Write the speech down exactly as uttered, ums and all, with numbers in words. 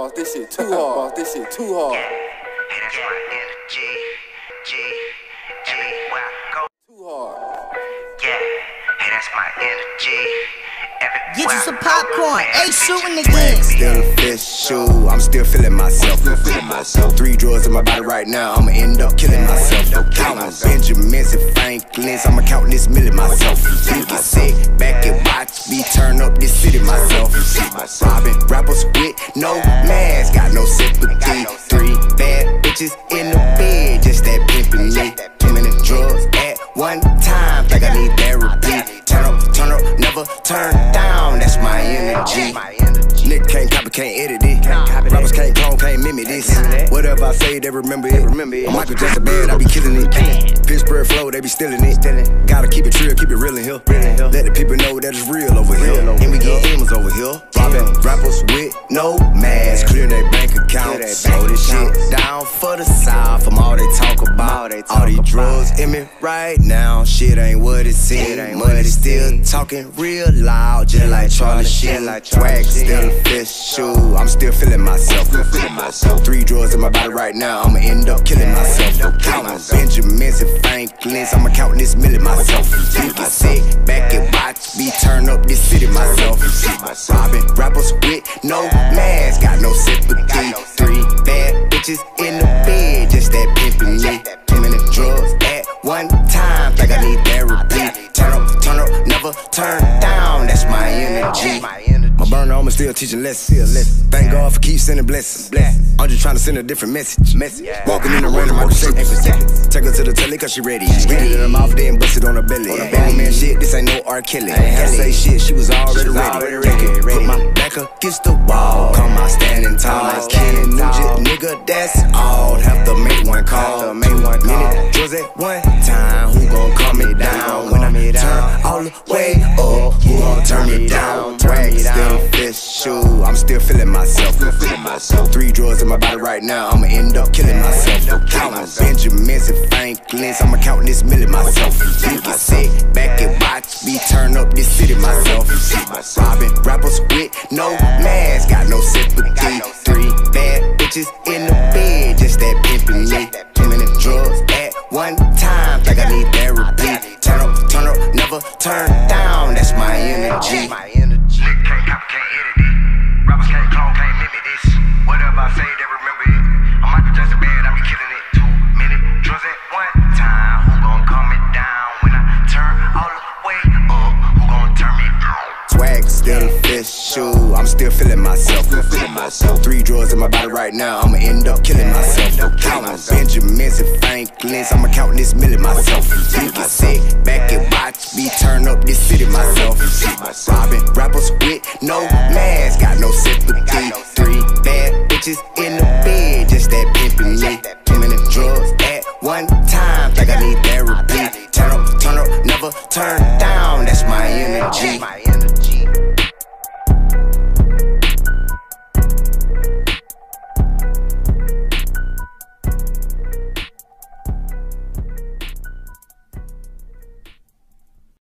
boss, this shit too hard. Boss, this shit too hard. Yeah. Hey, that's my energy. G, G, where I go. Too hard. Yeah. Hey, that's my energy. Get you some popcorn, ain't shooting again. Still a fish shoe, I'm still feeling myself. Still feeling myself. Three drugs in my body right now, I'ma end up killing myself. Counting Benjamins and Franklins, I'ma count this million myself. You can sit back and watch me turn up this city myself. Robbing rappers with no mask, got no sympathy. Three bad bitches in the bed, just that pimpin' me. Too many drugs at one time, think I need therapy. Turn up, turn up, never turn down, that's my energy. Nigga can't copy, can't edit it. Rappers can't clone, can't mimic this. Whatever I say, they remember it. I'm Michael Jackson bad, I be killing it. Pittsburgh flow, they be stealing it. Gotta keep it real, keep it real in here. Let the people know that it's real over here. And we get M's over here. Robbing rappers with no mask, clearing their bank accounts. Slow this shit down for the South from all they talk about. All these drugs in me right now, shit ain't what it seems. Money still talking real loud, just like Charlie Sheen. Swag still a fish shoe, I'm still feeling myself. Three drugs in my body right now, I'ma end up killing myself. Counting Benjamins and Franklins, I'ma count this million myself. You can sit back and watch me turn up this city myself. Robbing rappers with no mask, got no sympathy. Three bad bitches in the bed, just that pimpin' me. Too many drugs at one time, think I need therapy. Turn up, turn up, never turn down, that's my energy. My burner home is still teaching lessons. Thank God for keep sending blessings. I'm just trying to send a different message. Walking in the rain, I'm take her to the telly cause she ready. Spit it in her mouth, then bust it on her belly. Bang man shit, this ain't no R. Kelly. Had to say shit, she was already ready. Put my back against the wall, come out standing tall. Ken Nugent, nigga, that's all. Have to make one call. Minute drugs at one time, who gon' calm me down? When I turn all the way up, who gon' turn me down? Swag still a fish shoe, I'm still feeling myself. Three drugs in my body right now, I'ma end up killing myself. Counting Benjamins and Franklins, I'ma count this million myself. You can sit back and watch me turn up this city myself. Robbing rappers with no mask, got no sympathy. Three bad bitches in the bed, just that pimpin' me. Too many drugs at one time, think I need therapy. Turn up, turn up, never turn down, that's my energy. Nigga can't copy, can't edit it. Rappers can't clone, can't mimic this. Whatever I say, they remember it. I'm Michael Jackson bad, I be killing it. Two minute drugs at one time, who gon' calm me down? When I turn all the way up, who gon' turn me down? Swag still a fish shoe, I'm still feeling myself. Three drugs in my body right now, I'ma end up killing myself. Counting Benjamins and Franklins, I'ma count this million myself. You can sit back and watch me turn up this city myself. Robbing rappers with no mask, got no sympathy. Three bad bitches in the